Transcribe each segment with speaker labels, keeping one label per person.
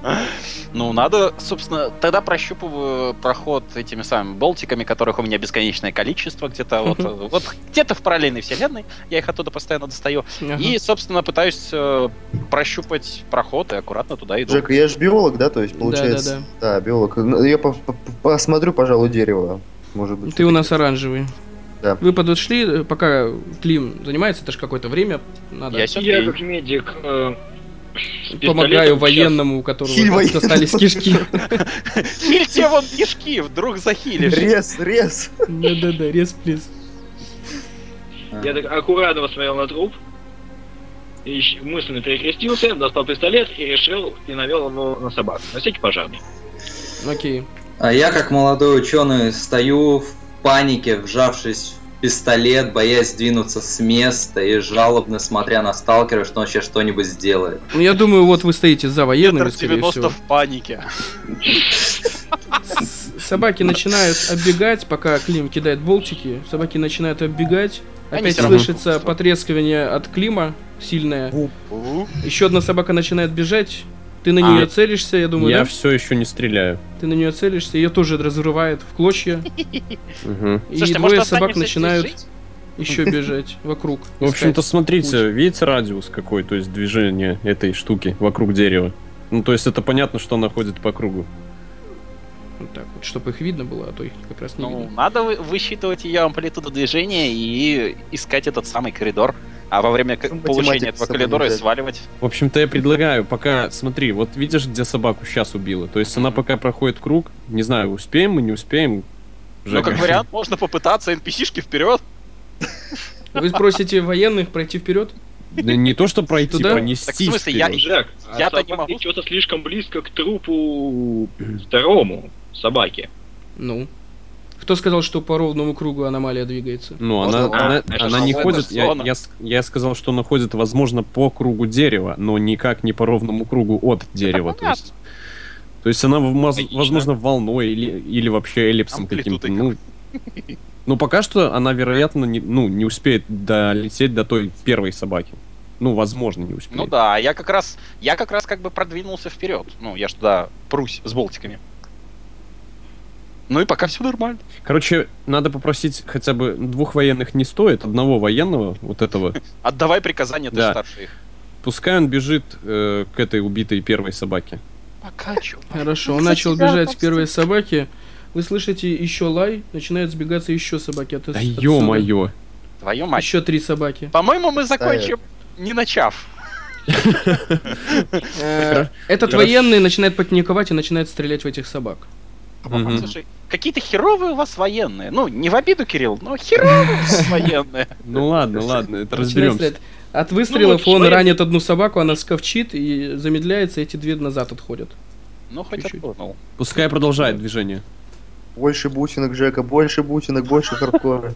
Speaker 1: Ну, надо, собственно, тогда прощупываю проход этими самыми болтиками, которых у меня бесконечное количество, где-то вот где-то в параллельной вселенной, я их оттуда постоянно достаю, и, собственно, пытаюсь прощупать проход и аккуратно туда иду.
Speaker 2: Жека, я же биолог, да, то есть, получается... Да, биолог. Я посмотрю, пожалуй, дерево, может быть.
Speaker 3: Ты у нас оранжевый.
Speaker 2: Да.
Speaker 3: Вы подошли, пока Клим занимается, это же какое-то время. Надо.
Speaker 4: Я как медик
Speaker 3: помогаю военному, у которого остались кишки.
Speaker 1: Хильте вон кишки, вдруг захилишь.
Speaker 2: Рез.
Speaker 3: Да-да-да, рез-плес.
Speaker 4: Я так аккуратно посмотрел на труп, и мысленно перекрестился, достал пистолет и решил, и навел его на собак. На всякий пожарный.
Speaker 3: Окей.
Speaker 5: А я, как молодой ученый, стою в панике, вжавшись в пистолет, боясь двинуться с места и жалобно смотря на сталкера, что он сейчас что-нибудь сделает.
Speaker 3: Ну, я думаю, вот вы стоите за военными, скорее
Speaker 1: 90
Speaker 3: всего.
Speaker 1: в панике.
Speaker 3: Собаки начинают оббегать, пока Клим кидает болтики. Собаки начинают оббегать.
Speaker 1: Они
Speaker 3: Опять слышится потрескивание от Клима сильное. Еще одна собака начинает бежать. Ты на нее целишься, я думаю,
Speaker 6: я
Speaker 3: да?
Speaker 6: все еще не стреляю.
Speaker 3: Ты на нее целишься, ее тоже разрывает в клочья. И
Speaker 1: Слушайте,
Speaker 3: двое
Speaker 1: может,
Speaker 3: собак
Speaker 1: останемся
Speaker 3: начинают
Speaker 1: здесь жить?
Speaker 3: еще бежать вокруг.
Speaker 6: В общем-то,
Speaker 3: искать
Speaker 6: смотрите,
Speaker 3: путь.
Speaker 6: видите радиус какой, то есть движение этой штуки вокруг дерева. Ну, то есть это понятно, что она ходит по кругу.
Speaker 3: Вот так вот, чтобы их видно было, а то их как раз не
Speaker 1: Ну,
Speaker 3: видно.
Speaker 1: надо высчитывать ее амплитуду движения и искать этот самый коридор. А во время получения этого коридора сваливать.
Speaker 6: В общем-то, я предлагаю, пока, смотри, вот видишь, где собаку сейчас убила? То есть она пока проходит круг, не знаю, успеем мы, не успеем.
Speaker 1: Ну, как вариант, можно попытаться, NPC-шки вперед.
Speaker 3: Вы просите военных пройти вперед?
Speaker 6: Да не то, что пройти,
Speaker 3: Туда?
Speaker 6: пронестись.
Speaker 1: Так, в смысле, я-
Speaker 6: вперед.
Speaker 4: Жак,
Speaker 1: Я-то не могу.
Speaker 4: что-то слишком близко к трупу второму собаке.
Speaker 3: Ну. Кто сказал, что по ровному кругу аномалия двигается?
Speaker 6: Ну,
Speaker 1: Можно-
Speaker 6: она не
Speaker 1: это
Speaker 6: ходит,
Speaker 1: зона.
Speaker 6: я сказал, что она ходит, возможно, по кругу дерева, но никак не по ровному кругу от дерева. То есть она, возможно, волной или вообще эллипсом каким-то. Ну, пока что она, вероятно, не успеет долететь до той первой собаки. Ну, возможно, не успеет.
Speaker 1: Ну да, я как раз как бы продвинулся вперед. Ну, я ж туда прусь с болтиками. Ну и пока все нормально.
Speaker 6: Короче, надо попросить хотя бы 2 военных не стоит, 1 военного, вот этого.
Speaker 1: Отдавай приказание, ты
Speaker 6: Да.
Speaker 1: старше их.
Speaker 6: Пускай он бежит к этой убитой первой собаке.
Speaker 1: Пока чё.
Speaker 3: Хорошо, он начал бежать к первой собаке. Вы слышите еще лай, начинают сбегаться еще собаки.
Speaker 6: Да ё-моё.
Speaker 1: Твою мать.
Speaker 3: Еще 3 собаки.
Speaker 1: По-моему, мы закончим, не начав.
Speaker 3: Этот военный начинает паниковать и начинает стрелять в этих собак.
Speaker 6: Мгм.
Speaker 1: Слушай, какие-то херовые у вас военные. Ну, не в обиду, Кирилл, но херовые у вас военные.
Speaker 6: Ну ладно, это
Speaker 3: Начинает
Speaker 6: разберемся.
Speaker 3: стрелять. От выстрелов
Speaker 4: Ну,
Speaker 3: он
Speaker 4: человек-
Speaker 3: ранит одну собаку, она сковчит и замедляется, эти 2 назад отходят.
Speaker 1: Ну, хоть
Speaker 3: Чуть-чуть.
Speaker 1: отпугнул.
Speaker 6: Пускай продолжает движение.
Speaker 2: Больше бусинок, Жека, больше бусинок, больше хардкора.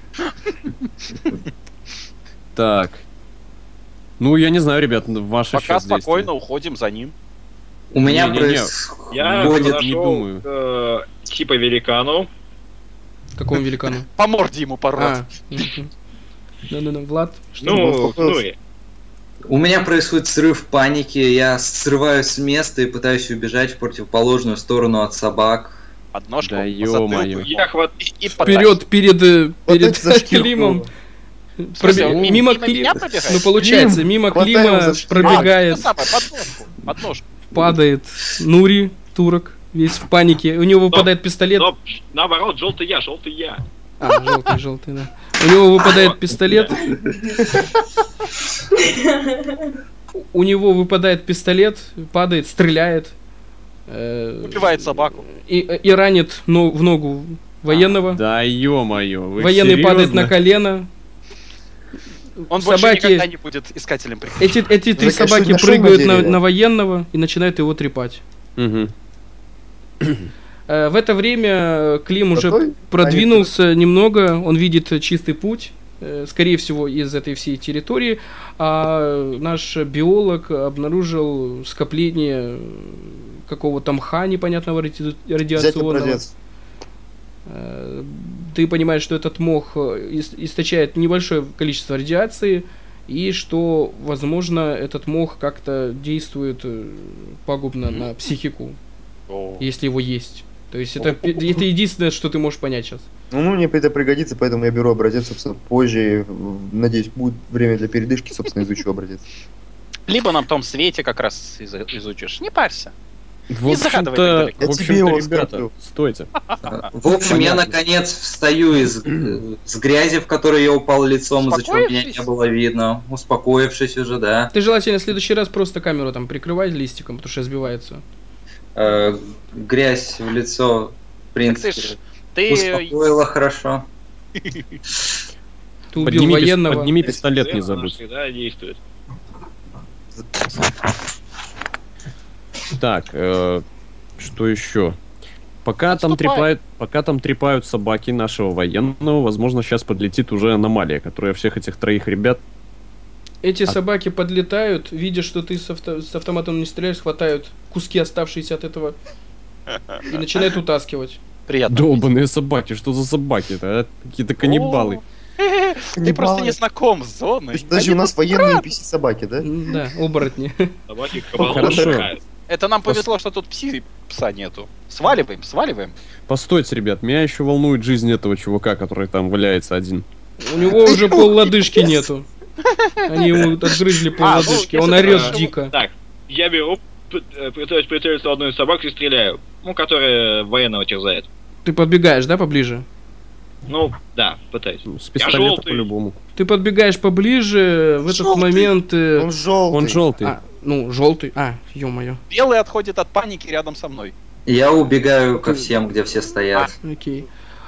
Speaker 6: Так. Ну, я не знаю, ребят, ваша
Speaker 1: Пока
Speaker 6: часть действия.
Speaker 1: спокойно уходим за ним.
Speaker 5: У меня
Speaker 6: Не-не-не.
Speaker 4: Я
Speaker 5: происходит...
Speaker 6: не
Speaker 4: подошел
Speaker 6: думаю.
Speaker 4: к типа великану.
Speaker 3: Какому великану?
Speaker 1: По морде ему порот.
Speaker 3: А, да-да-да, Влад.
Speaker 4: Ну,
Speaker 5: У меня происходит срыв паники, я срываюсь с места и пытаюсь убежать в противоположную сторону от собак.
Speaker 1: Подножку,
Speaker 6: Да
Speaker 1: по
Speaker 6: ё-моё.
Speaker 1: затылку
Speaker 4: я хват...
Speaker 1: и подальше.
Speaker 3: Вперед, перед
Speaker 2: Хватайте за шкирку.
Speaker 3: Климом.
Speaker 1: В смысле, он
Speaker 3: Мимо
Speaker 1: мимо меня
Speaker 3: Клима.
Speaker 1: пробегает?
Speaker 3: Ну, получается,
Speaker 2: Клим,
Speaker 3: мимо
Speaker 2: хватай
Speaker 3: Клима
Speaker 2: его за шкирку.
Speaker 3: пробегает,
Speaker 1: Подножку.
Speaker 3: падает Нури, турок, весь в панике. У него выпадает пистолет.
Speaker 4: Стоп, наоборот, желтый я.
Speaker 3: А, желтый, да. У него выпадает пистолет. У него выпадает пистолет, падает, стреляет.
Speaker 1: Убивает собаку.
Speaker 3: И ранит в ногу военного.
Speaker 6: Да ё-моё, вы
Speaker 3: Военный падает
Speaker 6: серьёзно?
Speaker 3: на колено.
Speaker 1: Он больше
Speaker 3: Собаки-
Speaker 1: никогда не будет искателем приключений.
Speaker 3: Эти 3
Speaker 2: Жека, что
Speaker 3: собаки
Speaker 2: нашел
Speaker 3: прыгают
Speaker 2: на дереве?
Speaker 3: на военного и начинают его трепать.
Speaker 6: Мгм.
Speaker 3: В это время Клим уже
Speaker 2: Какой?
Speaker 3: продвинулся немного, он видит чистый путь, скорее всего, из этой всей территории, а наш биолог обнаружил скопление какого-то мха непонятного
Speaker 2: Взять
Speaker 3: радиационного.
Speaker 2: образец.
Speaker 3: Ты понимаешь, что этот мох источает небольшое количество радиации, и что, возможно, этот мох как-то действует пагубно на психику, если его есть. То есть это единственное, что ты можешь понять сейчас.
Speaker 2: Ну, мне это пригодится, поэтому я беру образец, собственно, позже. Надеюсь, будет время для передышки, собственно, изучу образец.
Speaker 1: Либо на том свете как раз изучишь. Не парься.
Speaker 6: В общем-то, ребята, стойте.
Speaker 5: В общем, я наконец встаю с грязи, в которую я упал лицом, из-за чего меня не было видно. Успокоившись уже, да.
Speaker 3: Ты желательно в следующий раз просто камеру там прикрывай листиком, потому что сбивается.
Speaker 5: Грязь в лицо, в принципе, успокоила хорошо.
Speaker 3: Ты убил военного.
Speaker 6: Подними пистолет, не забудь.
Speaker 4: Всегда действует.
Speaker 6: Так, что еще? Пока там трепают собаки нашего военного, возможно, сейчас подлетит уже аномалия, которая всех этих троих ребят...
Speaker 3: Эти собаки подлетают, видя, что ты с автоматом не стреляешь, хватают куски, оставшиеся от этого, и начинают утаскивать.
Speaker 1: Приятно.
Speaker 6: Долбаные собаки, что за собаки-то, а? Какие-то каннибалы.
Speaker 1: Ты просто не знаком с зоной.
Speaker 2: Подожди, у нас военные NPC-собаки, да?
Speaker 3: Да, оборотни.
Speaker 4: Собаки
Speaker 6: Хорошо.
Speaker 1: Это нам повезло, что тут пса нету. Сваливаем.
Speaker 6: Постойте, ребят, меня еще волнует жизнь этого чувака, который там валяется один.
Speaker 3: У него уже пол лодыжки нету. Они ему отгрызли пол лодыжки, он орет дико.
Speaker 4: Так, я беру, пытаюсь прицелиться в одну из собак и стреляю. Ну, которая военного терзает.
Speaker 3: Ты подбегаешь, да, поближе?
Speaker 4: Ну, да, пытаюсь.
Speaker 6: С пистолета по-любому.
Speaker 3: Ты подбегаешь поближе, в этот момент...
Speaker 2: Он желтый.
Speaker 6: Он желтый.
Speaker 3: Желтый. Ё-моё.
Speaker 1: Белый отходит от паники рядом со мной.
Speaker 5: Я убегаю ко всем, где все стоят.
Speaker 3: Окей.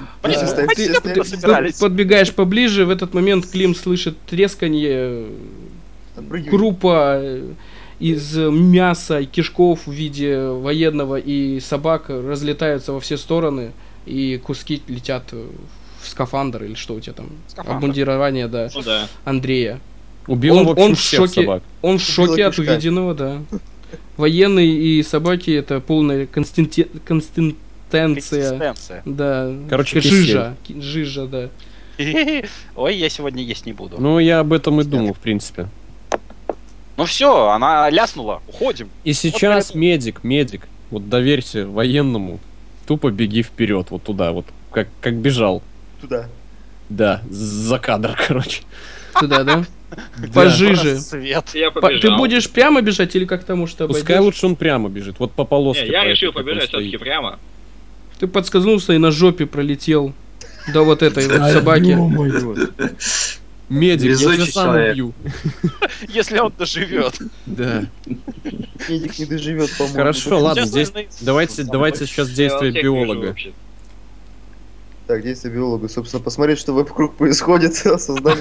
Speaker 1: Ты
Speaker 3: подбегаешь поближе, в этот момент Клим слышит тресканье, крупа из мяса и кишков в виде военного и собак разлетаются во все стороны, и куски летят в скафандр или что у тебя там? Обмундирование, да.
Speaker 4: Ну, да.
Speaker 3: Андрея.
Speaker 6: Убил он в шоке.
Speaker 3: Он в шоке от увиденного, да. Военные и собаки — это полная конституция. Да.
Speaker 6: Короче,
Speaker 3: жижа, да.
Speaker 1: Ой, я сегодня есть не буду.
Speaker 6: Ну, я об этом и думал, в принципе.
Speaker 1: Ну все, она ляснула, уходим.
Speaker 6: И сейчас медик, вот доверься военному, тупо беги вперед, вот туда, вот, как бежал.
Speaker 2: Туда.
Speaker 6: Да, за кадр, короче.
Speaker 3: Туда, да? Пожиже. Ты будешь прямо бежать или как-то, может, обойдешь?
Speaker 6: Пускай лучше он прямо бежит, вот по полоске.
Speaker 4: Я решил побежать все-таки прямо.
Speaker 3: Ты подскользнулся и на жопе пролетел до вот этой вот собаки.
Speaker 6: Медик, я тебя сам убью.
Speaker 1: Если он доживет.
Speaker 6: Да.
Speaker 2: Медик не доживет, по-моему.
Speaker 6: Хорошо, ладно, здесь давайте сейчас действие биолога.
Speaker 2: Так, действие биолога, собственно, посмотреть, что вокруг происходит, осознать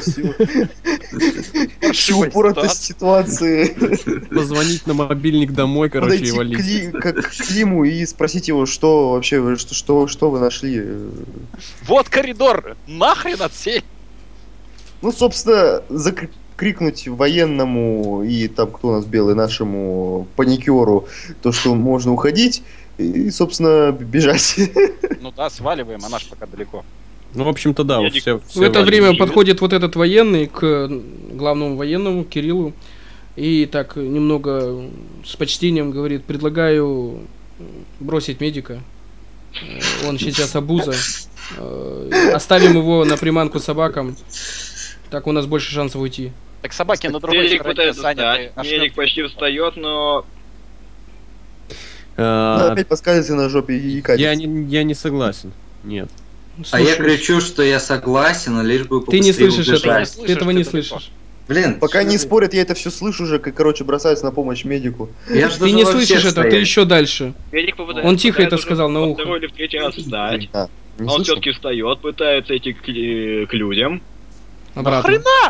Speaker 2: всю упоротость ситуации.
Speaker 6: Позвонить на мобильник домой, короче, и валить.
Speaker 2: Подойти к Климу и спросить его, что вообще, что вы нашли.
Speaker 1: Вот коридор, нахрен отсель.
Speaker 2: Ну, собственно, крикнуть военному и там, кто у нас белый, нашему паникеру, то, что можно уходить, и, собственно, бежать.
Speaker 1: Ну да, сваливаем, а наш пока далеко.
Speaker 6: Ну, в общем-то, да, все
Speaker 3: в это время подходит вот этот военный к главному военному, Кириллу, и так немного с почтением говорит: предлагаю бросить медика. Он сейчас обуза. Оставим его на приманку собакам. Так у нас больше шансов уйти.
Speaker 1: Так собаки на другой стороне заняты.
Speaker 4: Медик почти встает, но...
Speaker 2: Опять подскальзывается на жопе и катится.
Speaker 6: Я не согласен. Нет.
Speaker 5: А я кричу, что я согласен, лишь бы
Speaker 3: побыстрее убежать. Ты не слышишь этого. Ты этого не слышишь.
Speaker 2: Блин, пока не спорят, я это все слышу уже, как, короче, бросаются на помощь медику.
Speaker 3: Ты не слышишь это, ты еще дальше. Он тихо это сказал на ухо.
Speaker 4: Второй или в третий раз встать. Он все-таки встает, пытается идти к людям.
Speaker 3: Нахрена?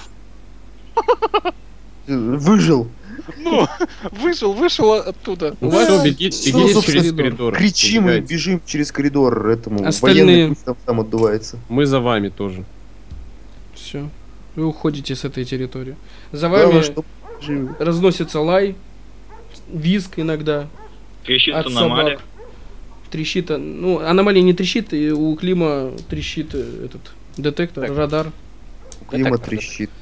Speaker 2: Выжил.
Speaker 1: Ну, вышел оттуда.
Speaker 6: Ну все, бегите через коридор.
Speaker 2: Кричим и бежим через коридор этому.
Speaker 3: Остальные...
Speaker 2: Военный там отдувается.
Speaker 6: Мы за вами тоже.
Speaker 3: Все. Вы уходите с этой территории. За вами разносится лай, визг иногда.
Speaker 4: Трещит аномалия.
Speaker 3: Трещит, ну, аномалия не трещит, и у Клима трещит этот детектор, радар.
Speaker 2: У Клима трещит.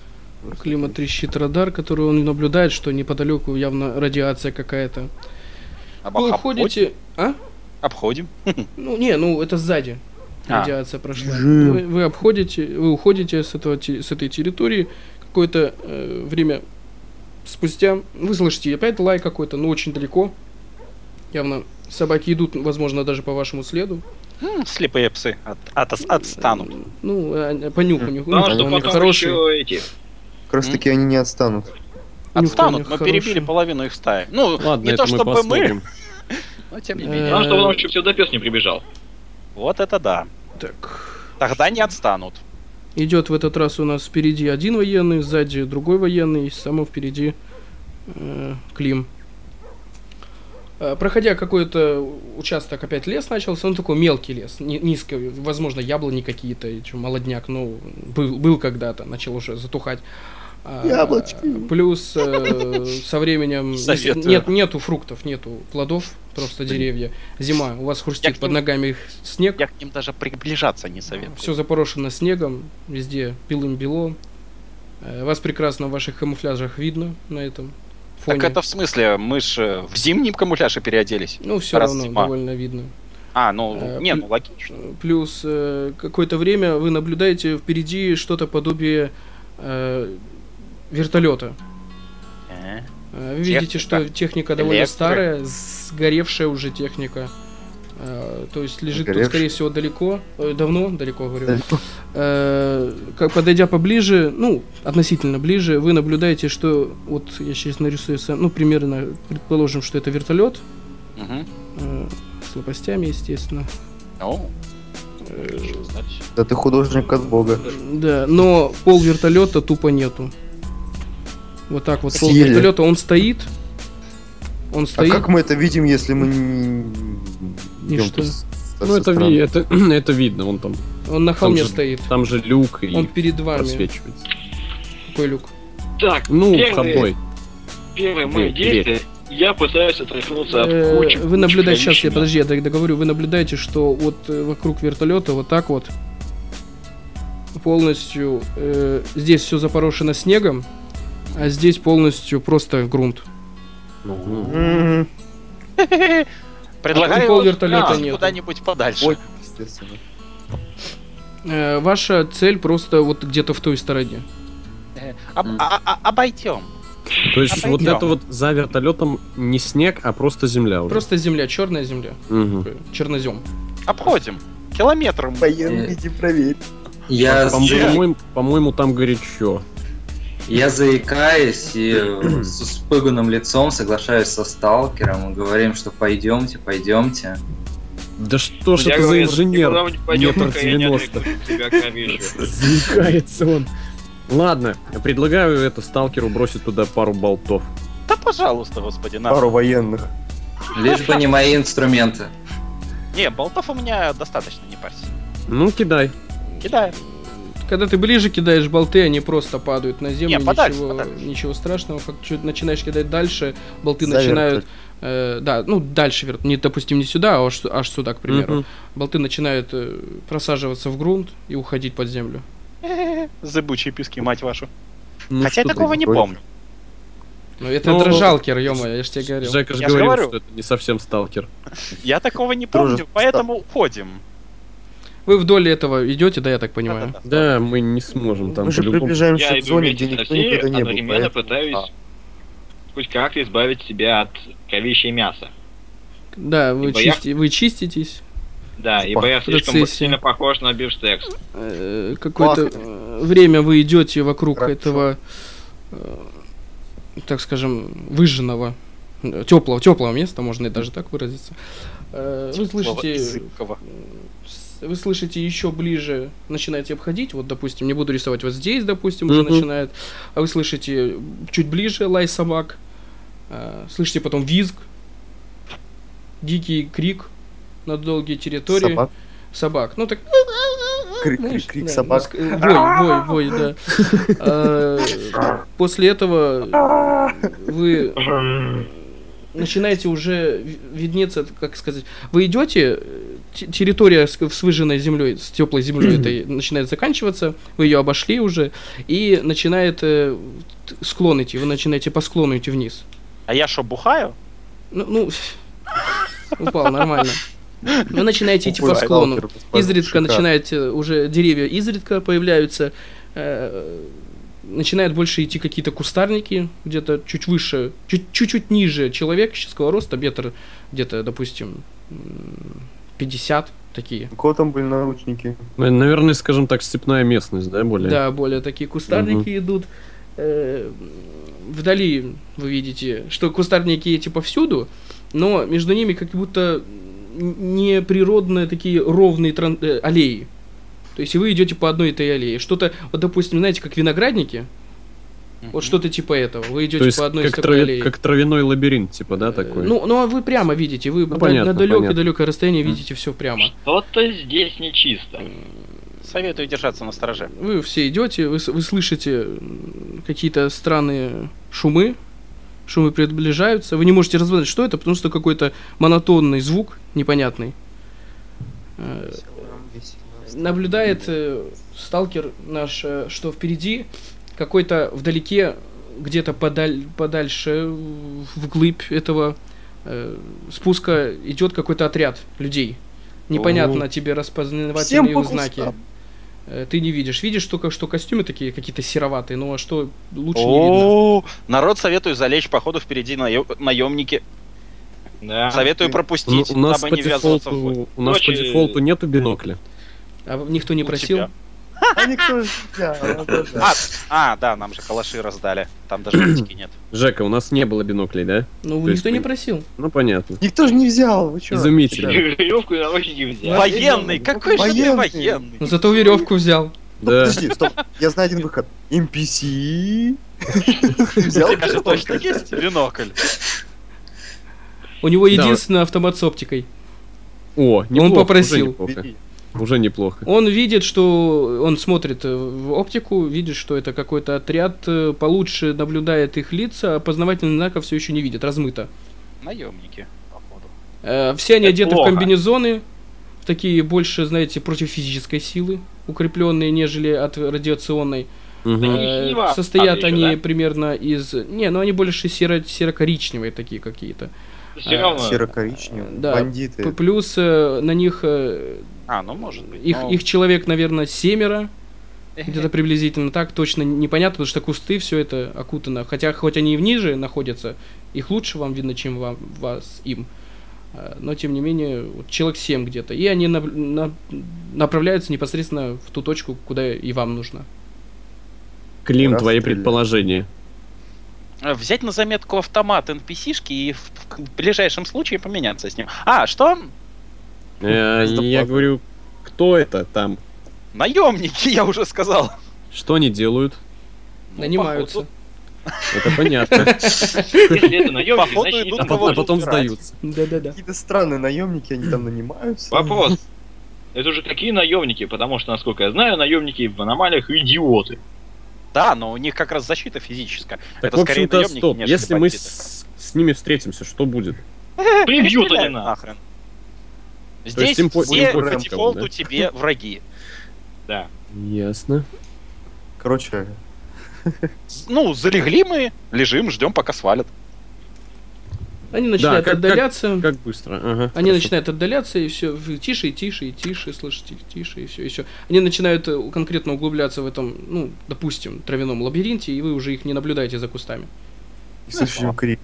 Speaker 3: Клима трещит радар, который он наблюдает, что неподалеку явно радиация какая-то. Вы уходите... А?
Speaker 1: Обходим.
Speaker 3: Ну это сзади. Радиация прошла. Вы обходите, вы уходите с этой территории. Какое-то время спустя вы слышите опять лай какой-то, но очень далеко. Явно собаки идут, возможно, даже по вашему следу.
Speaker 1: Слепые псы отстанут.
Speaker 3: Ну, по нюху.
Speaker 4: Что потом хорошие. Эти.
Speaker 2: Как раз таки они не отстанут.
Speaker 1: Отстанут, мы перебили половину их стаи. Ну,
Speaker 6: ладно,
Speaker 1: не то чтобы мы, но тем не менее.
Speaker 4: Потому что потом еще псевдопес не прибежал.
Speaker 1: Вот это да.
Speaker 3: Так.
Speaker 1: Тогда не отстанут.
Speaker 3: Идет в этот раз у нас впереди один военный, сзади другой военный, и само впереди Клим. Проходя какой-то участок, опять лес начался, он такой мелкий лес, низкий, возможно, яблони какие-то, молодняк, ну, был когда-то, начал уже затухать.
Speaker 2: Яблочки.
Speaker 3: Плюс со временем нету фруктов, нету плодов, просто деревья. Зима, у вас хрустит под ногами снег.
Speaker 1: Я к ним даже приближаться не советую.
Speaker 3: Все запорошено снегом, везде белым-бело. Вас прекрасно в ваших камуфляжах видно на этом фоне.
Speaker 1: Так это в смысле, мы ж в зимнем камуфляже переоделись?
Speaker 3: Ну, все равно довольно видно.
Speaker 1: Ну логично.
Speaker 3: Плюс какое-то время вы наблюдаете впереди что-то подобие вертолета. Вы видите, что техника довольно старая, сгоревшая уже техника. То есть лежит тут, скорее всего, далеко, говорю. Как подойдя поближе, ну, относительно ближе, вы наблюдаете, что вот я сейчас нарисую, ну, примерно, предположим, что это вертолет. С лопастями, естественно.
Speaker 2: Да ты художник от бога.
Speaker 3: Да, но пол вертолета тупо нету. Вот так вот, пол вертолета, он стоит. А
Speaker 2: как мы это видим, если мы не
Speaker 3: что?
Speaker 6: Ну это видно, он там.
Speaker 3: Он на холме стоит.
Speaker 6: Там же люк и
Speaker 3: он перед вами
Speaker 6: просвечивается.
Speaker 3: Какой люк?
Speaker 4: Так,
Speaker 6: входной.
Speaker 4: Первое мои действия. Я пытаюсь отряхнуться от кучи.
Speaker 3: Вы наблюдаете, сейчас, я договорю, вы наблюдаете, что вот вокруг вертолета вот так вот полностью здесь все запорошено снегом, а здесь полностью просто грунт.
Speaker 1: Предлагаю
Speaker 3: пол вертолета нет.
Speaker 1: Куда-нибудь подальше.
Speaker 3: Ваша цель просто вот где-то в той стороне.
Speaker 1: Обойдем.
Speaker 6: То есть вот это вот за вертолетом не снег, а просто земля уже.
Speaker 3: Просто земля, черная земля. Чернозем.
Speaker 1: Обходим. Километром.
Speaker 2: Военный, иди проверь.
Speaker 6: По-моему, там горячо.
Speaker 5: Я заикаюсь и с испуганным лицом соглашаюсь со сталкером и говорим, что пойдемте.
Speaker 6: Да что ж это за инженер? Метр 90. Заикается он. Ладно, предлагаю сталкеру бросить туда пару болтов.
Speaker 1: Да пожалуйста, господи, на.
Speaker 2: Пару военных.
Speaker 5: Лишь бы не мои инструменты.
Speaker 1: Не, болтов у меня достаточно, не парься.
Speaker 6: Ну, кидай.
Speaker 1: Кидай.
Speaker 3: Когда ты ближе кидаешь болты, они просто падают на землю.
Speaker 1: Подальше.
Speaker 3: Ничего страшного. Как начинаешь кидать дальше, болты начинают... дальше, допустим, не сюда, а аж сюда, к примеру. Болты начинают просаживаться в грунт и уходить под землю.
Speaker 1: Зыбучие пески, мать вашу. Хотя я такого не помню.
Speaker 3: Ну это дрожалкер, ё-моё, я ж тебе говорил.
Speaker 6: Жека же говорил, что это не совсем сталкер.
Speaker 1: Я такого не помню, поэтому уходим.
Speaker 3: Вы вдоль этого идете, да, я так понимаю?
Speaker 6: Да, мы не сможем там.
Speaker 2: Мы же приближаемся к зоне, где
Speaker 4: никто никогда не был. Я одновременно пытаюсь хоть как-то избавить себя от кровища мяса.
Speaker 3: Да, вы чиститесь.
Speaker 4: Да, ибо я слишком сильно похож на бифштекс.
Speaker 3: Какое-то время вы идете вокруг этого, так скажем, выжженного, теплого места, можно и даже так выразиться. Вы слышите еще ближе, начинаете обходить, вот, допустим, не буду рисовать, вот здесь, допустим, уже начинает, а вы слышите чуть ближе лай собак, слышите потом визг, дикий крик на долгие территории. Собак. Ну так...
Speaker 2: Крик собак.
Speaker 3: Вой, да. После этого вы начинаете уже виднеться, как сказать, вы идете территория с выжженной землей, с теплой землей этой начинает заканчиваться, вы ее обошли уже, и начинает склон идти, вы начинаете по склону идти вниз.
Speaker 1: А я что, бухаю?
Speaker 3: Ну, упал, нормально. Вы начинаете идти по склону. Изредка начинаете, уже деревья изредка появляются, начинают больше идти какие-то кустарники, где-то чуть выше, чуть-чуть ниже человеческого роста, метр где-то, допустим, 50 такие.
Speaker 2: У кого там были наручники?
Speaker 6: Наверное, скажем так, степная местность, да, более?
Speaker 3: Да, более такие кустарники идут. Вдали вы видите, что кустарники эти повсюду, но между ними как будто неприродные такие ровные аллеи. То есть вы идете по одной этой аллее. Что-то, вот допустим, знаете, как виноградники, вот что-то типа этого. Вы идете по одной из такой аллеи.
Speaker 6: Как травяной лабиринт, типа, да, такой?
Speaker 3: Ну, а вы прямо видите, вы на далекое расстояние видите все прямо.
Speaker 4: Что-то здесь нечисто.
Speaker 1: Советую держаться на стороже.
Speaker 3: Вы все идете, вы слышите какие-то странные шумы приближаются. Вы не можете разобрать, что это, потому что какой-то монотонный звук непонятный. Наблюдает сталкер наш, что впереди какой-то вдалеке, где-то подальше, вглубь этого спуска идет какой-то отряд людей. Непонятно тебе распознавательные их знаки. Ты не видишь. Видишь только, что костюмы такие какие-то сероватые, ну а что лучше не видно.
Speaker 1: Народ, советую залечь, походу впереди наемники.
Speaker 4: Да.
Speaker 1: Советую пропустить,
Speaker 6: у нас
Speaker 1: дабы не ввязываться в бой.
Speaker 6: У нас по дефолту нету бинокля.
Speaker 3: А никто не просил?
Speaker 2: А никто же
Speaker 1: да, нам же калаши раздали. Там даже оптики нет.
Speaker 6: Жека, у нас не было биноклей, да?
Speaker 3: Ну, никто не просил.
Speaker 6: Ну, понятно.
Speaker 2: Никто же не взял, вы чё?
Speaker 6: Изумительно.
Speaker 4: Веревку и наручники взял.
Speaker 1: Военный, какой же ты военный?
Speaker 3: Ну, зато веревку взял.
Speaker 6: Да.
Speaker 2: Подожди, стоп, я знаю один выход. NPC.
Speaker 1: У тебя же точно есть бинокль.
Speaker 3: У него единственный автомат с оптикой.
Speaker 6: О, неплохо.
Speaker 3: Он попросил.
Speaker 6: Уже неплохо.
Speaker 3: Он видит, что... Он смотрит в оптику, видит, что это какой-то отряд, получше наблюдает их лица, опознавательных знаков все еще не видит, размыто.
Speaker 1: Наемники, походу.
Speaker 3: Все они одеты в комбинезоны, такие больше, знаете, против физической силы, укрепленные, нежели от радиационной. Состоят они примерно из... Не, ну они больше серо-коричневые такие какие-то.
Speaker 2: Серо-коричневые,
Speaker 3: да,
Speaker 2: бандиты.
Speaker 3: Плюс на них...
Speaker 1: ну может быть.
Speaker 3: Их человек, наверное, 7, где-то приблизительно так, точно непонятно, потому что кусты, все это окутано. Хотя, хоть они и ниже находятся, их лучше вам видно, чем им. Но, тем не менее, человек 7 где-то. И они направляются непосредственно в ту точку, куда и вам нужно.
Speaker 6: Клим, твои предположения.
Speaker 1: Взять на заметку автомат NPC-шки и в ближайшем случае поменяться с ним. Что?
Speaker 6: Я говорю, кто это там?
Speaker 1: Наемники, я уже сказал.
Speaker 6: Что они делают?
Speaker 3: Нанимаются.
Speaker 6: Это понятно.
Speaker 4: Если это наемники, значит они там
Speaker 6: а потом сдаются.
Speaker 3: Да-да-да.
Speaker 2: Какие-то странные наемники, они там нанимаются.
Speaker 4: Вопрос. Это уже какие наемники? Потому что, насколько я знаю, наемники в аномалиях идиоты.
Speaker 1: Да, но у них как раз защита физическая.
Speaker 6: Так,
Speaker 1: это
Speaker 6: в
Speaker 1: скорее
Speaker 6: общем-то,
Speaker 1: наемники,
Speaker 6: стоп.
Speaker 1: нежели
Speaker 6: Если мы
Speaker 1: бандиты.
Speaker 6: с ними встретимся, что будет?
Speaker 4: Прибьют они нас.
Speaker 1: нахрен. Здесь
Speaker 6: им
Speaker 1: все
Speaker 6: по
Speaker 1: по дефолту
Speaker 6: да?
Speaker 1: тебе враги.
Speaker 4: Да.
Speaker 6: Ясно.
Speaker 2: Короче,
Speaker 1: залегли мы, лежим, ждем, пока свалят.
Speaker 3: Они начинают отдаляться.
Speaker 6: Как быстро. Ага,
Speaker 3: они
Speaker 6: хорошо.
Speaker 3: начинают отдаляться, и все, тише, и тише, и тише, слышите, тише, и все. Они начинают конкретно углубляться в этом, допустим, травяном лабиринте, и вы уже их не наблюдаете за кустами.
Speaker 2: слышим крик.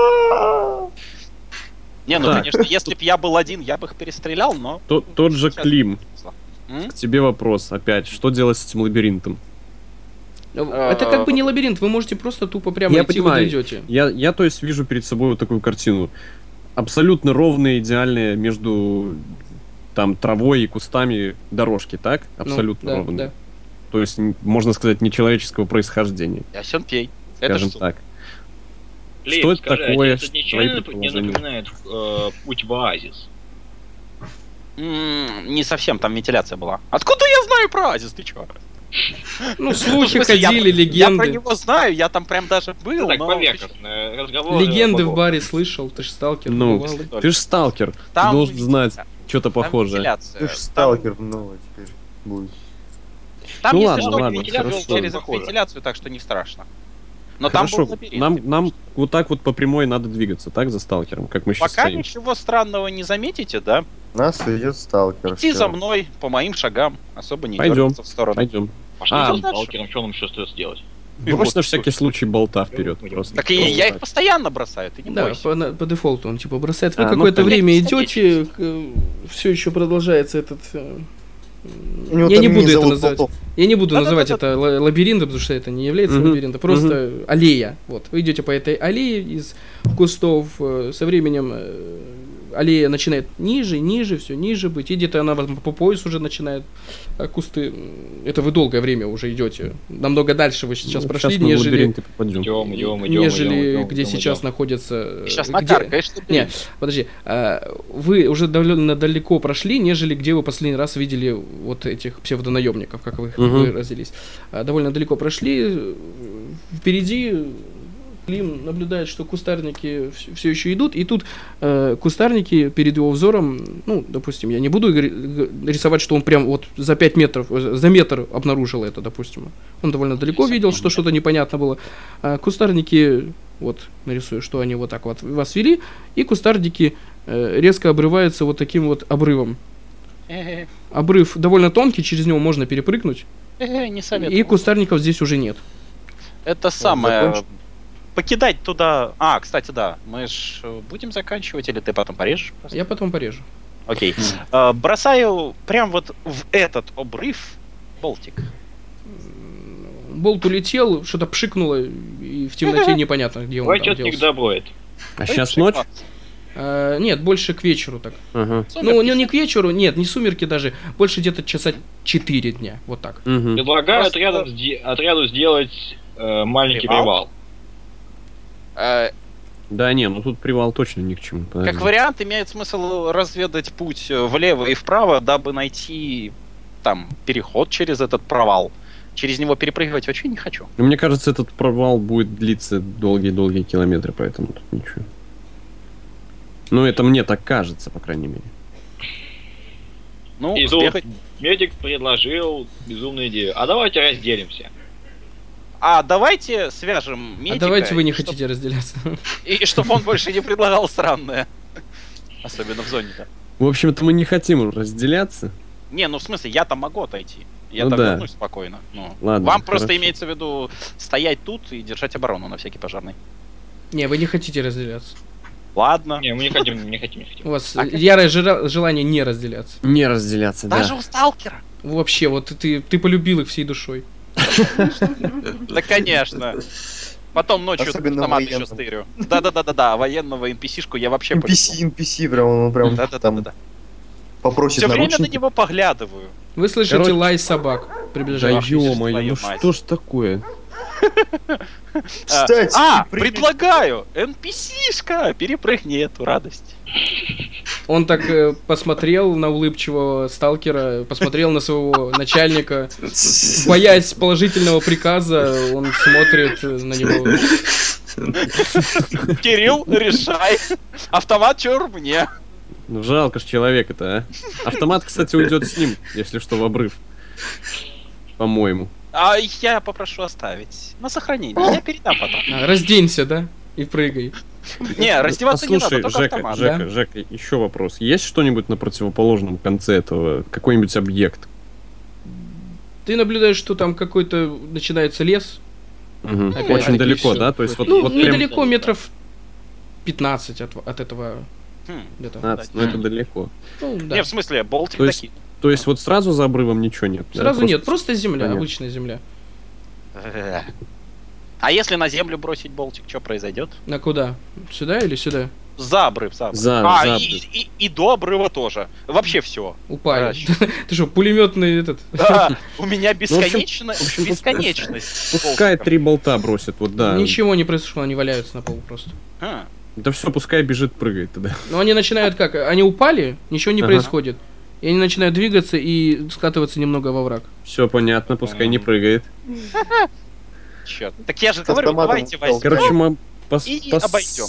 Speaker 1: Не, конечно, если б я был один, я бы их перестрелял, но...
Speaker 6: Тот же Клим. К тебе вопрос опять. Что делать с этим лабиринтом?
Speaker 3: Это как бы не лабиринт, вы можете просто тупо прямо
Speaker 6: Я
Speaker 3: идти,
Speaker 6: понимаю.
Speaker 3: вы дойдете.
Speaker 6: Я, то есть, вижу перед собой вот такую картину. Абсолютно ровные, идеальные между там травой и кустами дорожки, так? Абсолютно ровные.
Speaker 3: Да.
Speaker 6: То есть, можно сказать, нечеловеческого происхождения.
Speaker 1: Ясен пей. Это
Speaker 6: Скажем
Speaker 1: что?
Speaker 6: так.
Speaker 4: Лейб,
Speaker 6: Что это
Speaker 4: скажи,
Speaker 6: такое?
Speaker 4: а тебе это ничего
Speaker 6: Твои
Speaker 4: не
Speaker 6: предположения?
Speaker 4: напоминает путь в оазис?
Speaker 1: Не совсем, там вентиляция была. Откуда я знаю про Оазис, ты чё?
Speaker 3: Слухи
Speaker 1: В смысле,
Speaker 3: ходили,
Speaker 1: Я про
Speaker 3: легенды.
Speaker 1: него знаю, я там прям даже был,
Speaker 4: Так,
Speaker 1: но...
Speaker 4: поверхностно. Разговор.
Speaker 3: Легенды в баре слышал, ты ж сталкер.
Speaker 6: Ну,
Speaker 3: бывалый.
Speaker 6: ты же сталкер. Ты
Speaker 1: Там
Speaker 6: должен знать. что-то похожее.
Speaker 1: вентиляция.
Speaker 2: Ты ж сталкер, ну, теперь будет.
Speaker 1: Там,
Speaker 6: Ну
Speaker 1: если
Speaker 6: ладно,
Speaker 1: что,
Speaker 6: ладно,
Speaker 1: вентиляция
Speaker 6: хорошо.
Speaker 1: через
Speaker 4: Похоже.
Speaker 1: вентиляцию, так что не страшно. Но там
Speaker 6: Хорошо,
Speaker 1: был лабиринт.
Speaker 6: нам вот так вот по прямой надо двигаться, так, за сталкером, как мы сейчас
Speaker 1: Пока
Speaker 6: стоим.
Speaker 1: ничего странного не заметите, да?
Speaker 2: Нас ведет сталкер.
Speaker 1: Идти
Speaker 2: всё.
Speaker 1: за мной по моим шагам, особо не
Speaker 6: Пойдем.
Speaker 1: дергаться в сторону.
Speaker 6: Пойдем.
Speaker 4: Пошли
Speaker 6: А,
Speaker 4: за сталкером, что нам еще остается делать?
Speaker 6: Брось на всякий случай болта вперед.
Speaker 4: Идем.
Speaker 6: Просто.
Speaker 1: Так и я их постоянно бросаю, ты не
Speaker 3: Да,
Speaker 1: бойся.
Speaker 3: по дефолту он типа бросает. Вы
Speaker 6: А, ну,
Speaker 3: какое-то
Speaker 6: понятно.
Speaker 3: время идете, все еще продолжается этот.
Speaker 2: У него
Speaker 3: Я
Speaker 2: там
Speaker 3: не буду это
Speaker 2: зовут
Speaker 3: называть.
Speaker 2: болтов.
Speaker 3: Я не буду называть
Speaker 1: Да-да-да-да.
Speaker 3: это лабиринтом, потому что это не является
Speaker 6: Мгм.
Speaker 3: лабиринтом, просто аллея. Вот. Вы идете по этой аллее из кустов, со временем аллея начинает ниже, все ниже быть, и где-то она по пояс уже начинает кусты. Это вы долгое время уже идете. Намного дальше вы сейчас прошли,
Speaker 6: Сейчас мы в
Speaker 3: нежели,
Speaker 6: лабиринты попадем.
Speaker 3: нежели где сейчас находится.
Speaker 1: Сейчас
Speaker 3: где-
Speaker 1: накаркаешь, что
Speaker 3: Нет, подожди, вы уже довольно далеко прошли, нежели где вы последний раз видели вот этих псевдонаемников, как вы их
Speaker 6: Мгм.
Speaker 3: выразились. Довольно далеко прошли, впереди Клим наблюдает, что кустарники все еще идут, и тут кустарники перед его взором, ну, допустим, я не буду рисовать, что он прям вот за 5 метров, за метр обнаружил это, допустим. Он довольно далеко видел, что что-то непонятно было. Кустарники, вот, нарисую, что они вот так вот вас вели, и кустарники резко обрываются вот таким вот обрывом. Обрыв довольно тонкий, через него можно перепрыгнуть,
Speaker 1: Не советую.
Speaker 3: и кустарников здесь уже нет.
Speaker 1: Это самое...
Speaker 2: закончим?
Speaker 1: Покидать туда... А, кстати, да. Мы ж будем заканчивать, или ты потом порежешь? просто?
Speaker 3: Я потом порежу.
Speaker 1: Окей. Бросаю прям вот в этот обрыв болтик.
Speaker 3: Болт улетел, что-то пшикнуло, и в темноте непонятно, где он
Speaker 4: Давай
Speaker 3: там
Speaker 4: что-то
Speaker 3: делся.
Speaker 4: всегда будет.
Speaker 6: А сейчас ночь?
Speaker 3: Нет, больше к вечеру так.
Speaker 6: Ага.
Speaker 3: Ну, не к вечеру, нет, не сумерки даже, больше где-то часа 4 дня, вот так.
Speaker 6: Мгм.
Speaker 4: Предлагаю
Speaker 1: Просто-
Speaker 4: отряду сделать маленький
Speaker 1: Привал?
Speaker 4: привал.
Speaker 6: Да не, ну тут привал точно ни к чему.
Speaker 1: Как
Speaker 6: подожди.
Speaker 1: вариант, имеет смысл разведать путь влево и вправо, дабы найти там переход через этот провал. Через него перепрыгивать вообще не хочу.
Speaker 6: Ну, мне кажется, этот провал будет длиться долгие-долгие километры, поэтому тут ничего. Ну, это мне так кажется, по крайней мере.
Speaker 1: Ну,
Speaker 4: И тут
Speaker 1: сбегать.
Speaker 4: медик предложил безумную идею. А давайте разделимся.
Speaker 1: А давайте свяжем медика.
Speaker 3: А давайте вы не
Speaker 1: и чтоб-
Speaker 3: хотите разделяться.
Speaker 1: И чтобы он больше не предлагал странное. Особенно в зоне-то.
Speaker 6: В общем-то, мы не хотим разделяться.
Speaker 1: Не, ну в смысле, я там могу отойти. Я
Speaker 6: Ну
Speaker 1: там
Speaker 6: да.
Speaker 1: вернусь спокойно. Ну,
Speaker 6: Ладно,
Speaker 1: вам просто
Speaker 6: хорошо.
Speaker 1: имеется в виду стоять тут и держать оборону на всякий пожарный.
Speaker 3: Не, вы не хотите разделяться.
Speaker 1: Ладно.
Speaker 4: Не, мы не хотим, не хотим.
Speaker 3: У вас
Speaker 1: А
Speaker 3: ярое желание не разделяться.
Speaker 6: Не разделяться,
Speaker 1: Даже
Speaker 6: да.
Speaker 1: у сталкера.
Speaker 3: Вообще, вот ты полюбил их всей душой.
Speaker 1: Да, конечно. Потом ночью
Speaker 2: Особенно
Speaker 1: автомат еще
Speaker 2: военным.
Speaker 1: стырю. Да, военного NPC-шку я вообще
Speaker 2: NPC прям, он прям там
Speaker 1: Да.
Speaker 2: попросит
Speaker 1: Все время на
Speaker 2: наручники.
Speaker 1: него поглядываю.
Speaker 3: Вы слышите
Speaker 6: Короче-
Speaker 3: лай собак
Speaker 6: Да
Speaker 3: приближающихся.
Speaker 6: ё-моё,
Speaker 1: твою
Speaker 6: ну
Speaker 1: мать.
Speaker 6: что ж такое?
Speaker 2: Кстати,
Speaker 1: Предлагаю! NPC-шка! Перепрыгни эту радость.
Speaker 3: Он так посмотрел на улыбчивого сталкера, посмотрел на своего начальника. Боясь положительного приказа, он смотрит на него.
Speaker 1: Кирилл, решай. Автомат чур мне.
Speaker 6: Ну жалко ж человека-то, а. Автомат, кстати, уйдет с ним, если что, в обрыв. По-моему.
Speaker 1: А я попрошу оставить. На сохранение. Я передам потом.
Speaker 3: Разденься, да? И прыгай.
Speaker 1: Не, раздеваться не
Speaker 6: Послушай,
Speaker 1: надо, только
Speaker 6: Жека,
Speaker 1: автомат.
Speaker 3: да?
Speaker 6: Жека, еще вопрос. Есть что-нибудь на противоположном конце этого? Какой-нибудь объект?
Speaker 3: Ты наблюдаешь, что там какой-то начинается лес.
Speaker 6: Мгм.
Speaker 3: Опять-таки
Speaker 6: Очень далеко,
Speaker 3: всё.
Speaker 6: да? То есть вот,
Speaker 3: Ну,
Speaker 6: вот прям
Speaker 3: недалеко, метров 15 от этого.
Speaker 1: Хм.
Speaker 3: Где-то.
Speaker 6: 15, ну это далеко.
Speaker 3: Ну, да.
Speaker 1: Не, в смысле, болтик
Speaker 6: То есть-
Speaker 1: такие.
Speaker 6: То есть вот сразу за обрывом ничего нет? да?
Speaker 3: Сразу
Speaker 6: Просто-
Speaker 3: нет, просто земля,
Speaker 6: Понятно.
Speaker 3: обычная земля.
Speaker 1: А если на землю бросить болтик, что произойдет?
Speaker 3: На куда? Сюда или сюда?
Speaker 1: За обрыв, за обрыв.
Speaker 6: За
Speaker 1: и,
Speaker 6: обрыв.
Speaker 1: и до обрыва тоже. Вообще все.
Speaker 3: Упали. Ты что, пулеметный этот?
Speaker 1: Да, у меня
Speaker 6: в общем,
Speaker 1: бесконечность.
Speaker 6: Пускай 3 болта бросит, вот да.
Speaker 3: Ничего не произошло, они валяются на полу просто.
Speaker 1: А,
Speaker 6: Да все, пускай бежит, прыгает тогда.
Speaker 3: Но они начинают как? Они упали, ничего не
Speaker 6: Ага.
Speaker 3: происходит. И они начинают двигаться и скатываться немного во враг.
Speaker 6: Все понятно, пускай не прыгает.
Speaker 1: черт. Так я же
Speaker 2: С
Speaker 1: говорю,
Speaker 2: автоматом
Speaker 1: давайте
Speaker 2: упал.
Speaker 1: возьмем.
Speaker 6: Короче, мы
Speaker 1: И обойдем.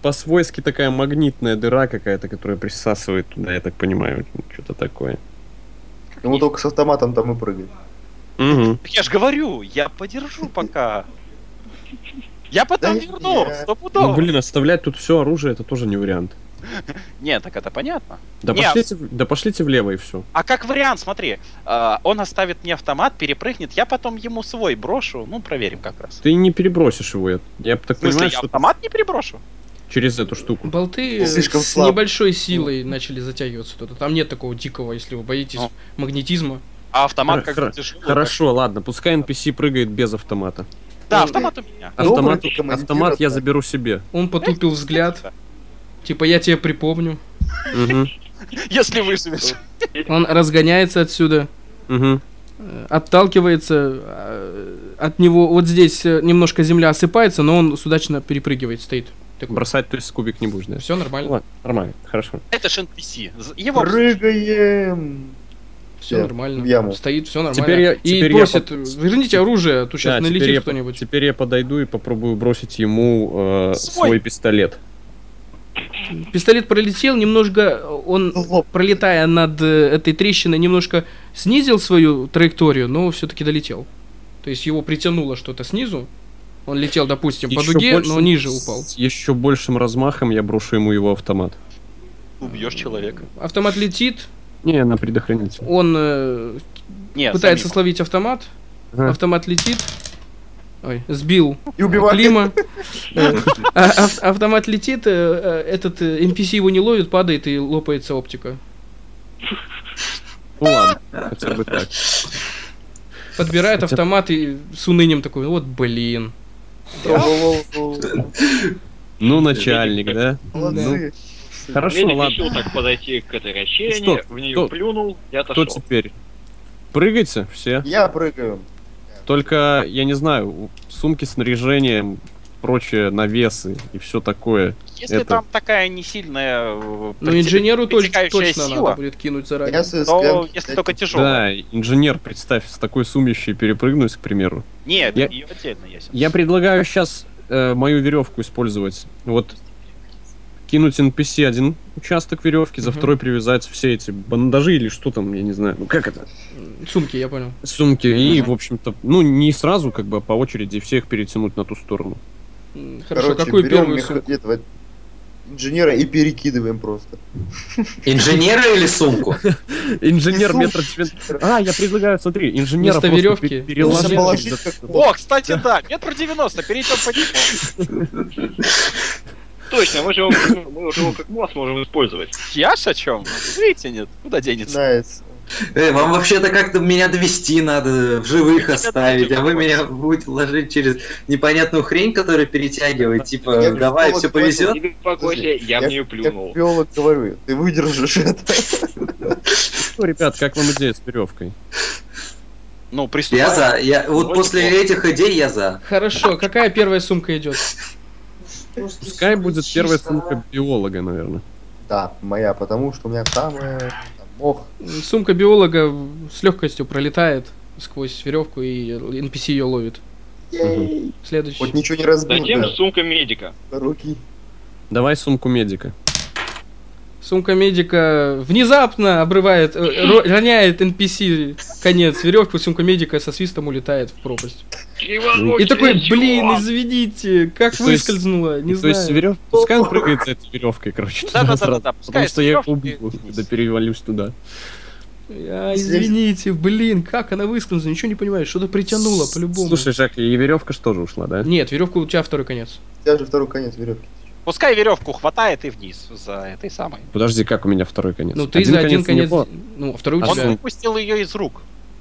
Speaker 6: по-свойски такая магнитная дыра какая-то, которая присасывает туда, я так понимаю, что-то такое.
Speaker 2: Ему только с автоматом там и прыгать.
Speaker 6: Угу.
Speaker 1: Я ж говорю, я подержу пока. Я потом верну,
Speaker 2: нет.
Speaker 1: стопудово.
Speaker 6: Ну, блин, оставлять тут все оружие, это тоже не вариант.
Speaker 1: Нет, так это понятно.
Speaker 6: Да пошлите влево и все.
Speaker 1: А как вариант, смотри, он оставит мне автомат, перепрыгнет, я потом ему свой брошу, ну, проверим как раз.
Speaker 6: Ты не перебросишь его, я так
Speaker 1: В смысле,
Speaker 6: понимаю,
Speaker 1: я
Speaker 6: что
Speaker 1: автомат не переброшу?
Speaker 6: через эту штуку.
Speaker 3: Болты
Speaker 2: Слишком
Speaker 3: с
Speaker 2: слаб.
Speaker 3: небольшой силой начали затягиваться туда. Там нет такого дикого, если вы боитесь
Speaker 1: Ну.
Speaker 3: магнетизма.
Speaker 1: А автомат как бы тяжелый.
Speaker 6: Хорошо, ладно, пускай NPC прыгает без автомата.
Speaker 1: Да, автомат у меня.
Speaker 6: Автомат я заберу себе.
Speaker 3: Он потупил взгляд. Типа, я тебе припомню.
Speaker 6: Угу.
Speaker 1: Если выживешь.
Speaker 3: Он разгоняется отсюда.
Speaker 6: Угу.
Speaker 3: Отталкивается от него. Вот здесь немножко земля осыпается, но он удачно перепрыгивает, стоит. Такой.
Speaker 6: Бросать, то есть кубик не будешь, да?
Speaker 3: Все нормально.
Speaker 6: Ладно, нормально, хорошо.
Speaker 1: Это ж NPC. Его...
Speaker 2: Прыгаем!
Speaker 3: Все нормально.
Speaker 2: В яму.
Speaker 3: Стоит, все нормально.
Speaker 6: Теперь
Speaker 3: И просит, верните оружие, а то сейчас налетит кто-нибудь.
Speaker 6: Теперь я подойду и попробую бросить ему свой пистолет.
Speaker 3: Пистолет пролетел, немножко он, пролетая над этой трещиной, немножко снизил свою траекторию, но все-таки долетел. То есть его притянуло что-то снизу. Он летел, допустим, по дуге, но ниже упал.
Speaker 6: С еще большим размахом я брошу ему его автомат.
Speaker 1: Убьешь человека.
Speaker 3: Автомат летит.
Speaker 6: Не, на предохранитель.
Speaker 3: Он пытается словить автомат. Ага. Автомат летит. Ой, сбил
Speaker 2: И убивает.
Speaker 3: Клима. Автомат летит, этот NPC его не ловит, падает и лопается оптика.
Speaker 6: Ну ладно, хотя бы так.
Speaker 3: Подбирает автомат и с унынием такой, вот блин.
Speaker 6: Ну, начальник, да?
Speaker 2: Молодцы.
Speaker 6: Хорошо,
Speaker 4: Медик
Speaker 6: ладно.
Speaker 4: решил так подойти к этой расщелине, в нее плюнул и отошел.
Speaker 6: Кто теперь? Прыгайте все.
Speaker 2: Я прыгаю.
Speaker 6: Только, я не знаю, сумки снаряжением, прочие навесы и все такое.
Speaker 1: Если там такая не сильная...
Speaker 3: Ну, инженеру точно надо будет кинуть заранее.
Speaker 1: То, если только тяжелая.
Speaker 6: Да, инженер, представь, с такой сумищей перепрыгнуть, к примеру.
Speaker 1: Нет, ее отдельно ясен.
Speaker 6: Я предлагаю сейчас мою веревку использовать. Вот кинуть NPC один участок веревки, за второй привязать все эти бандажи или что там, я не знаю. Ну как это?
Speaker 3: Сумки, я понял.
Speaker 6: Сумки. И, в общем-то, ну не сразу, как бы, а по очереди всех перетянуть на ту сторону.
Speaker 3: Хорошо, какую первую сумку?
Speaker 2: Этого инженера и перекидываем просто.
Speaker 5: Инженера или сумку?
Speaker 6: Инженер метр 90. А, я предлагаю, смотри, инженера
Speaker 3: вместо веревки
Speaker 6: переложить.
Speaker 1: О, кстати, да, метр 90, перейдем по нему.
Speaker 4: Точно, мы же его как мост можем использовать.
Speaker 1: Я ж о чем? Видите, нет, куда денется?
Speaker 2: Нравится.
Speaker 5: Вам вообще-то как-то меня довести надо, в живых оставить, а вы меня будете ложить через непонятную хрень, которая перетягивает, типа, давай, все повезет.
Speaker 4: Не беспокойся, я в нее плюнул.
Speaker 2: Я биолог говорю, ты выдержишь это.
Speaker 6: Что, ребят, как вам идея с веревкой?
Speaker 1: Ну, приступаем.
Speaker 5: Я за. Вот после этих идей я за.
Speaker 3: Хорошо, какая первая сумка идет?
Speaker 6: Пускай будет первая сумка биолога, наверное.
Speaker 2: Да, моя, потому что у меня самая... Ох.
Speaker 3: Сумка биолога с легкостью пролетает сквозь веревку и NPC ее ловит. Следующий.
Speaker 2: Вот ничего не разбил.
Speaker 4: Затем сумка медика.
Speaker 2: Руки.
Speaker 6: Давай сумку медика.
Speaker 3: Сумка медика внезапно обрывает, роняет NPC конец веревку, сумка медика со свистом улетает в пропасть. И такой, блин, извините, как выскользнула, не знаю.
Speaker 6: То есть веревка, пускай он прыгает за этой веревкой, короче.
Speaker 1: Да,
Speaker 6: потому что я убью, когда перевалюсь туда.
Speaker 3: Извините, блин, как она выскользнула, ничего не понимаю, что-то притянуло по-любому.
Speaker 6: Слушай, Жак, и веревка же тоже ушла, да?
Speaker 3: Нет, веревка у тебя второй конец.
Speaker 2: У тебя же второй конец веревки.
Speaker 1: Пускай веревку хватает и вниз за этой самой.
Speaker 6: Подожди, как у меня второй конец?
Speaker 3: Ну ты за один конец, ну второй у тебя.
Speaker 1: Он выпустил ее из рук.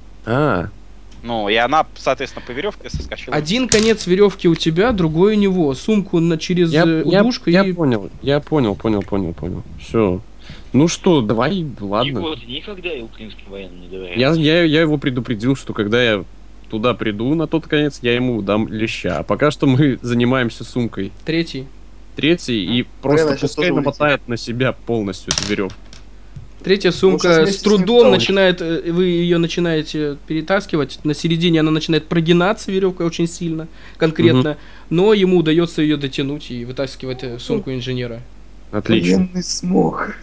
Speaker 1: Ну, и она, соответственно, по веревке соскочила.
Speaker 3: Один конец веревки у тебя, другой у него. Сумку через удушку
Speaker 6: и... Я понял. Все. Ну что, давай, ладно.
Speaker 4: Никогда украинский военный не доверяет.
Speaker 6: Я его предупредил, что когда я туда приду на тот конец, я ему дам леща. А пока что мы занимаемся сумкой.
Speaker 3: Третий,
Speaker 6: и просто пускай намотает на себя полностью эту веревку.
Speaker 3: Третья сумка с трудом начинает, вы ее начинаете перетаскивать, на середине она начинает прогинаться, веревка очень сильно, конкретно, но ему удается ее дотянуть и вытаскивать сумку инженера.
Speaker 6: Отлично.
Speaker 2: Военный смог.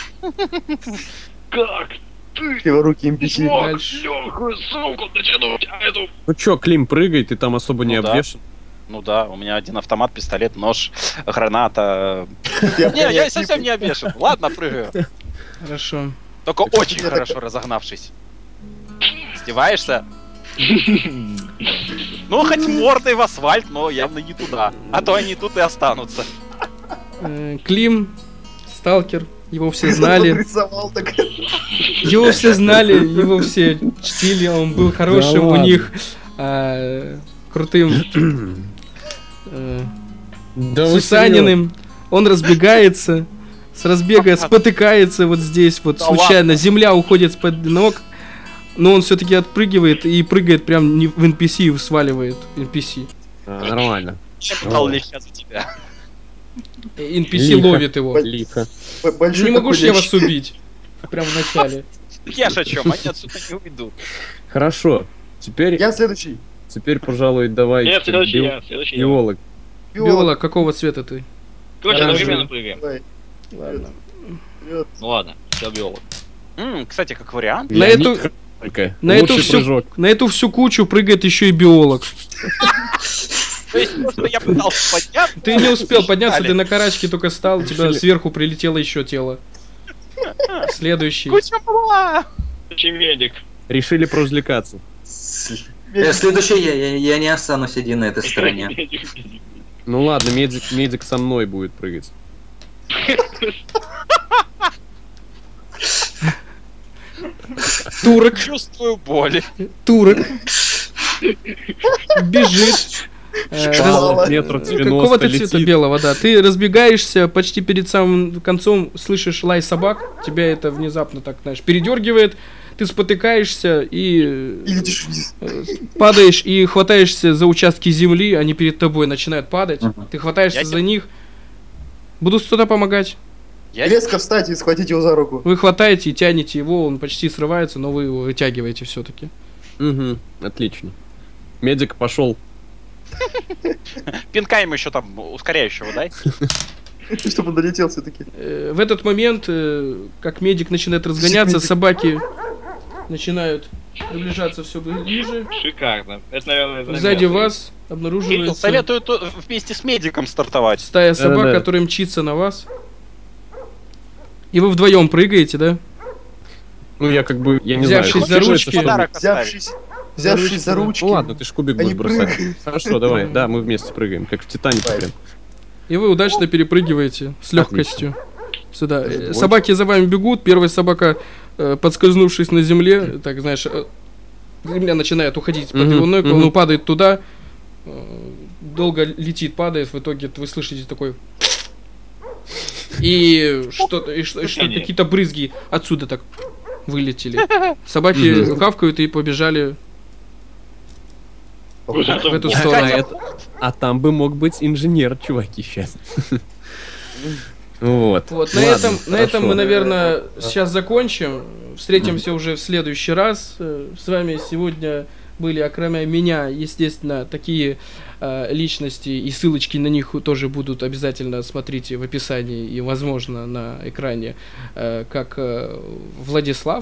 Speaker 4: Как ты
Speaker 2: Криворукий NPC.
Speaker 4: смог
Speaker 3: Дальше.
Speaker 4: легкую сумку дотянуть, а эту...
Speaker 6: Ну чё, Клим, прыгай, ты там особо не
Speaker 1: да.
Speaker 6: обвешен.
Speaker 1: Ну да, у меня один автомат, пистолет, нож, граната. Не, я совсем не обвешен. Ладно, прыгаю.
Speaker 3: Хорошо.
Speaker 1: Только очень хорошо разогнавшись. Издеваешься? Ну, хоть мордой в асфальт, но явно не туда. А то они тут и останутся.
Speaker 3: Клим, сталкер, его все знали.
Speaker 2: Рисовал так.
Speaker 3: Его все знали, его все чтили, он был хорошим, у
Speaker 6: ладно.
Speaker 3: них крутым
Speaker 6: Да вы
Speaker 3: Сусаниным. Он разбегается, с разбега спотыкается вот здесь, вот
Speaker 1: Да
Speaker 3: случайно. Земля уходит с-под ног, но он все-таки отпрыгивает и прыгает прям не в NPC и сваливает NPC.
Speaker 6: Нормально.
Speaker 1: Я пытал леща за тебя.
Speaker 3: NPC
Speaker 6: Лихо.
Speaker 3: ловит его.
Speaker 6: Лихо.
Speaker 3: Не могу ж я вас убить. Прям в начале.
Speaker 1: Я ж о чем, они отсюда не уйдут.
Speaker 6: Хорошо. Теперь,
Speaker 2: Я следующий.
Speaker 6: пожалуй, давай.
Speaker 4: Нет, следующий я, следующий я.
Speaker 6: Биолог.
Speaker 3: Биолог, какого цвета ты?
Speaker 4: Короче,
Speaker 3: Оранжевый.
Speaker 4: одновременно прыгаем.
Speaker 2: Давай.
Speaker 3: Ладно.
Speaker 2: Вперед.
Speaker 4: Ну ладно, все биолог.
Speaker 1: Кстати, как вариант.
Speaker 3: На
Speaker 6: Леонид
Speaker 3: эту-
Speaker 6: Храпенко.
Speaker 3: На эту,
Speaker 6: Лучший
Speaker 3: всю,
Speaker 6: прыжок.
Speaker 3: на эту всю кучу прыгает еще и биолог.
Speaker 1: То есть, просто я пытался подняться.
Speaker 3: Ты не успел подняться, ты
Speaker 1: Считали.
Speaker 3: на карачке только стал, у тебя
Speaker 6: Решили.
Speaker 3: сверху прилетело еще тело. Следующий.
Speaker 1: Куча была.
Speaker 4: Следующий медик.
Speaker 6: Решили провлекаться.
Speaker 5: Следующий я не останусь один на этой стороне.
Speaker 4: Медик.
Speaker 6: Ну ладно, медик со мной будет прыгать.
Speaker 3: Турок,
Speaker 1: Чувствую боль.
Speaker 3: турок. Бежит.
Speaker 2: Мало.
Speaker 6: Метр 90
Speaker 3: Какого-то цвета
Speaker 6: летит.
Speaker 3: белого, да. Ты разбегаешься, почти перед самым концом слышишь лай собак, тебя это внезапно так, знаешь, передергивает, ты спотыкаешься и
Speaker 2: И летишь вниз.
Speaker 3: падаешь и хватаешься за участки земли, они перед тобой начинают падать,
Speaker 5: Мгм.
Speaker 3: ты хватаешься
Speaker 1: Я
Speaker 3: за них. Будут кто-то помогать.
Speaker 1: Я
Speaker 2: Резко встать и схватить его за руку.
Speaker 3: Вы хватаете и тянете его, он почти срывается, но вы его вытягиваете все-таки.
Speaker 6: Угу, отлично. Медик пошел.
Speaker 1: пинка ему еще там ускоряющего, дай.
Speaker 2: Чтобы он долетел все-таки.
Speaker 3: В этот момент, как медик начинает разгоняться, собаки начинают приближаться все ближе.
Speaker 4: Шикарно. Это, наверное,
Speaker 3: Сзади
Speaker 4: заметно.
Speaker 3: вас
Speaker 1: Кирилл,
Speaker 3: обнаруживается
Speaker 1: советую вместе с медиком стартовать.
Speaker 3: стая собак,
Speaker 6: Да-да-да.
Speaker 3: которая мчится на вас. И вы вдвоем прыгаете, да?
Speaker 6: Ну я как бы, я не
Speaker 3: Взявшись
Speaker 6: знаю.
Speaker 3: за
Speaker 6: хочешь
Speaker 3: ручки.
Speaker 6: это, чтобы-
Speaker 1: Подарок оставить.
Speaker 2: Взявшись за ручки.
Speaker 6: Ну ладно, ты ж кубик
Speaker 2: Они
Speaker 6: будешь бросать.
Speaker 2: прыгают.
Speaker 6: Хорошо, давай. Да, мы вместе прыгаем, как в Титанике
Speaker 2: Давай.
Speaker 6: прям.
Speaker 3: И вы удачно перепрыгиваете с легкостью. Сюда.
Speaker 6: Вот.
Speaker 3: Собаки за вами бегут. Первая собака, подскользнувшись на земле, так знаешь, земля начинает уходить под
Speaker 6: Мгм,
Speaker 3: его ног,
Speaker 6: мгм.
Speaker 3: он падает туда, долго летит, падает, в итоге вы слышите такой... И что-то, какие-то брызги отсюда так вылетели. Собаки
Speaker 6: Мгм.
Speaker 3: гавкают и побежали в эту сторону.
Speaker 6: А там бы мог быть инженер, чуваки, сейчас. Вот.
Speaker 3: Вот, на
Speaker 6: Ладно,
Speaker 3: этом мы,
Speaker 6: хорошо.
Speaker 3: наверное, сейчас закончим. Встретимся уже в следующий раз. С вами сегодня были, кроме меня, естественно, такие личности, и ссылочки на них тоже будут обязательно, смотрите в описании и, возможно, на экране, как Владислав.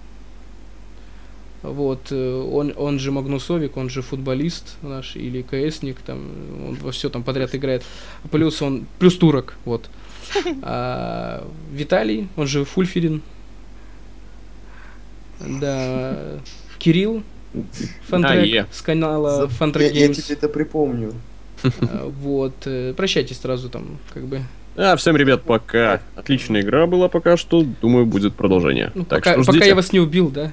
Speaker 3: Вот, он же Магнусовик, он же футболист наш, или КСник, там, он во все там подряд играет. Плюс турок, вот. Виталий, он же Фульферин. Да, Кирилл Фантрек с канала Фантрек
Speaker 2: Я
Speaker 3: Games.
Speaker 2: тебе это припомню.
Speaker 3: Вот, прощайтесь сразу там, как бы.
Speaker 6: Всем, ребят, пока. Отличная игра была пока что. Думаю, будет продолжение.
Speaker 3: Ну,
Speaker 6: Так
Speaker 3: пока,
Speaker 6: что
Speaker 3: пока
Speaker 6: ждите.
Speaker 3: я вас не убил, да?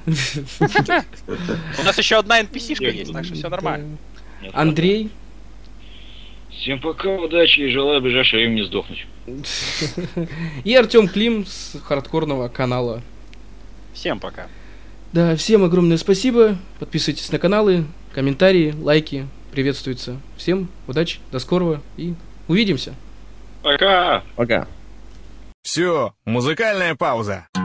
Speaker 1: У нас еще одна NPC-шка есть, так что все нормально.
Speaker 4: Нет,
Speaker 3: Андрей.
Speaker 4: Всем пока, удачи и желаю в ближайшее время не сдохнуть.
Speaker 3: И Артем Клим с хардкорного канала.
Speaker 1: Всем пока.
Speaker 3: Да, всем огромное спасибо. Подписывайтесь на каналы, комментарии, лайки приветствуются. Всем удачи, до скорого и увидимся.
Speaker 4: Пока!
Speaker 6: Пока.
Speaker 7: Все, музыкальная пауза.